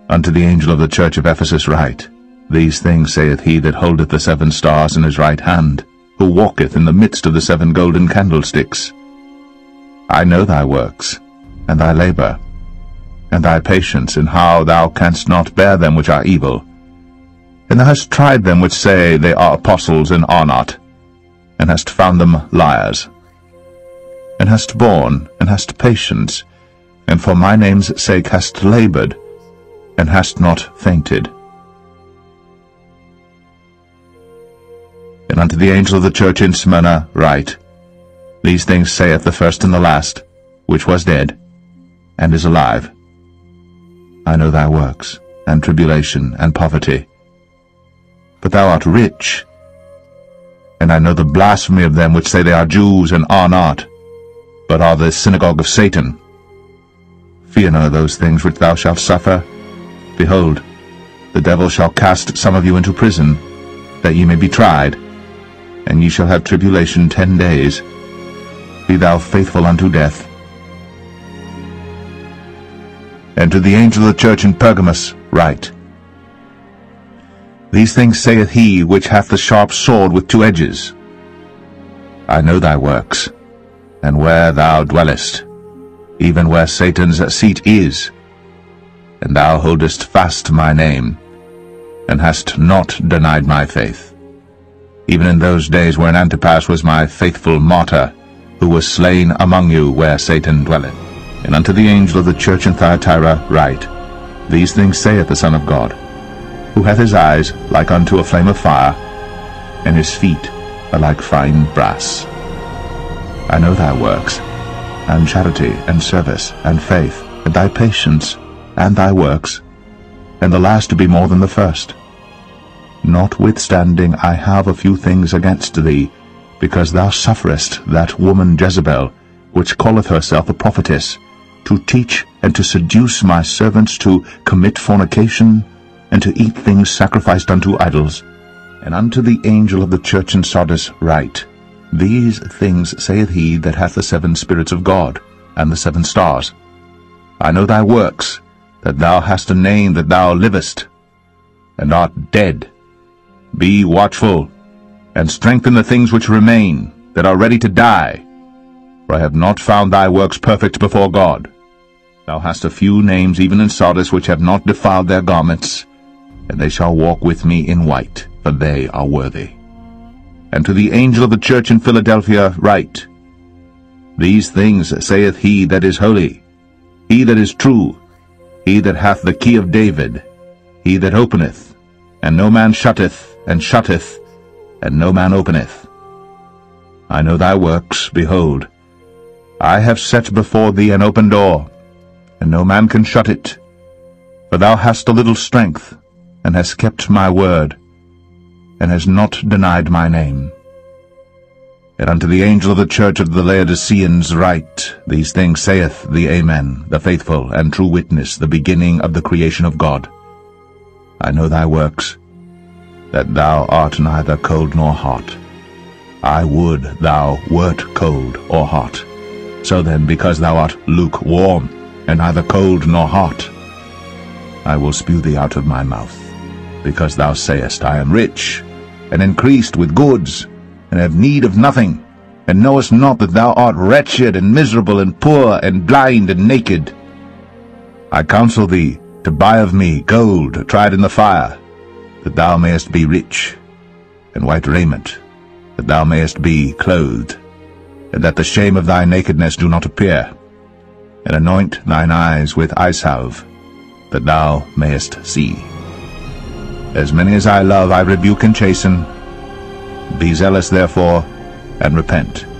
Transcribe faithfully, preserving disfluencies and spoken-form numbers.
Unto the angel of the church of Ephesus write, These things saith he that holdeth the seven stars in his right hand, who walketh in the midst of the seven golden candlesticks. I know thy works, and thy labour, and thy patience, and how thou canst not bear them which are evil. And thou hast tried them which say they are apostles, and are not, and hast found them liars. And hast borne, and hast patience, and for my name's sake hast laboured, and hast not fainted. And unto the angel of the church in Smyrna write, These things saith the first and the last, which was dead, and is alive. I know thy works, and tribulation, and poverty. But thou art rich, and I know the blasphemy of them which say they are Jews, and are not, but are the synagogue of Satan. Fear none of those things which thou shalt suffer. Behold, the devil shall cast some of you into prison, that ye may be tried, and ye shall have tribulation ten days. Be thou faithful unto death. And to the angel of the church in Pergamos write, These things saith he which hath the sharp sword with two edges. I know thy works, and where thou dwellest, even where Satan's seat is, and thou holdest fast my name, and hast not denied my faith, even in those days wherein Antipas was my faithful martyr, who was slain among you where Satan dwelleth. And unto the angel of the church in Thyatira write, These things saith the Son of God, who hath his eyes like unto a flame of fire, and his feet are like fine brass. I know thy works, and charity, and service, and faith, and thy patience, and thy works, and the last to be more than the first. Notwithstanding I have a few things against thee, because thou sufferest that woman Jezebel, which calleth herself a prophetess, to teach and to seduce my servants to commit fornication, and to eat things sacrificed unto idols. And unto the angel of the church in Sardis write, These things saith he that hath the seven spirits of God, and the seven stars. I know thy works, that thou hast a name that thou livest, and art dead. Be watchful, and strengthen the things which remain, that are ready to die. For I have not found thy works perfect before God. Thou hast a few names even in Sardis which have not defiled their garments, and they shall walk with me in white, for they are worthy. And to the angel of the church in Philadelphia write, These things saith he that is holy, he that is true, he that hath the key of David, he that openeth, and no man shutteth, and shutteth, and no man openeth. I know thy works. Behold, I have set before thee an open door, and no man can shut it. For thou hast a little strength, and hast kept my word, and hast not denied my name. And unto the angel of the church of the Laodiceans write, These things saith the Amen, the faithful and true witness, the beginning of the creation of God. I know thy works, that thou art neither cold nor hot. I would thou wert cold or hot. So then, because thou art lukewarm, and neither cold nor hot, I will spew thee out of my mouth, because thou sayest, I am rich, and increased with goods, and have need of nothing, and knowest not that thou art wretched, and miserable, and poor, and blind, and naked. I counsel thee to buy of me gold tried in the fire, that thou mayest be rich, and white raiment, that thou mayest be clothed, and that the shame of thy nakedness do not appear, and anoint thine eyes with eye salve, that thou mayest see. As many as I love I rebuke and chasten. Be zealous therefore, and repent.